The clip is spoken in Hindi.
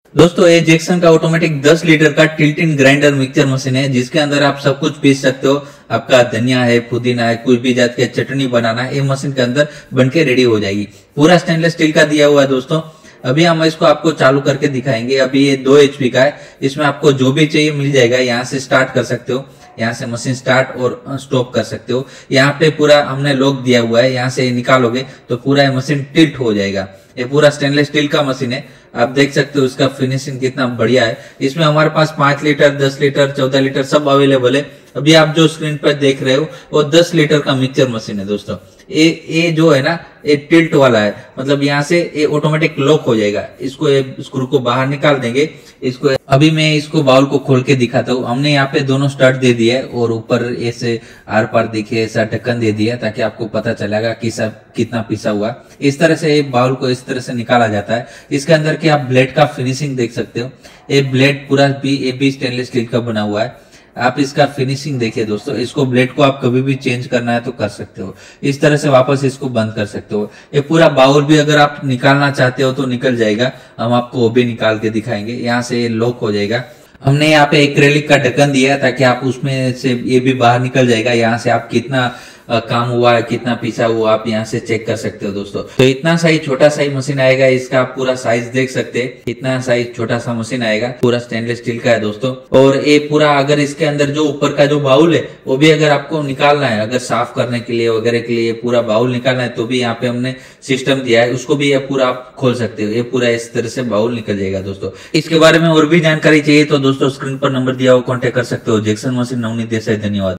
दोस्तों ये जैक्सन का ऑटोमेटिक 10 लीटर का tilt in grinder mixture machine है, जिसके अंदर आप सब कुछ पीस सकते हो। आपका धनिया है, पुदीना है, कोई भी जात की चटनी बनाना है, ये मशीन के अंदर बनके रेडी हो जाएगी। पूरा स्टेनलेस स्टील का दिया हुआ है दोस्तों। अभी हम इसको आपको चालू करके दिखाएंगे। अभी ये 2 HP का है, इसमें आपको जो भी चाहिए मिल जाएगा। यहाँ से स्टार्ट कर सकते हो, यहाँ से मशीन स्टार्ट और स्टॉप कर सकते हो। यहाँ पे पूरा हमने लॉक दिया हुआ है, यहाँ से निकालोगे तो पूरा ये मशीन टिल्ट हो जाएगा। ये पूरा स्टेनलेस स्टील का मशीन है, आप देख सकते हो इसका फिनिशिंग कितना बढ़िया है। इसमें हमारे पास 5 लीटर, 10 लीटर, 14 लीटर सब अवेलेबल है। अभी आप जो स्क्रीन पर देख रहे हो वो 10 लीटर का मिक्सचर मशीन है दोस्तों। ये जो है ना, ये टिल्ट वाला है, मतलब यहाँ से ये ऑटोमेटिक लॉक हो जाएगा। इसको ये स्क्रू को बाहर निकाल देंगे। इसको अभी मैं इसको बाउल को खोल के दिखाता हूँ। हमने यहाँ पे दोनों स्टड दे दिया है और ऊपर ऐसे आर पार दिखे ऐसा ढक्कन दे दिया, ताकि आपको पता चलेगा कि सब कितना पिसा हुआ। इस तरह से बाउल को इस तरह से निकाला जाता है। इसके अंदर की आप ब्लेड का फिनिशिंग देख सकते हो। ये ब्लेड पूरा भी स्टेनलेस स्टील का बना हुआ है। आप इसका फिनिशिंग देखिए दोस्तों। इसको ब्लेड को आप कभी भी चेंज करना है तो कर सकते हो। इस तरह से वापस इसको बंद कर सकते हो। ये पूरा बाउल भी अगर आप निकालना चाहते हो तो निकल जाएगा। हम आपको वो भी निकाल के दिखाएंगे। यहाँ से ये लॉक हो जाएगा। हमने यहाँ पे एक्रेलिक का ढक्कन दिया है, ताकि आप उसमें से ये भी बाहर निकल जाएगा। यहाँ से आप कितना काम हुआ है, कितना पीसा हुआ, आप यहाँ से चेक कर सकते हो दोस्तों। तो इतना सा ही छोटा सा ही मशीन आएगा। इसका आप पूरा साइज देख सकते हैं। इतना सा ही छोटा सा मशीन आएगा, पूरा स्टेनलेस स्टील का है दोस्तों। और ये पूरा अगर इसके अंदर जो ऊपर का जो बाउल है वो भी अगर आपको निकालना है, अगर साफ करने के लिए वगैरह के लिए पूरा बाउल निकालना है, तो भी यहाँ पे हमने सिस्टम दिया है। उसको भी ये पूरा आप खोल सकते हो। ये पूरा इस तरह से बाउल निकल जाएगा दोस्तों। इसके बारे में और भी जानकारी चाहिए तो दोस्तों स्क्रीन पर नंबर दिया हो, कॉन्टेक्ट कर सकते हो। Jackson machine, Navneet Desai. धन्यवाद।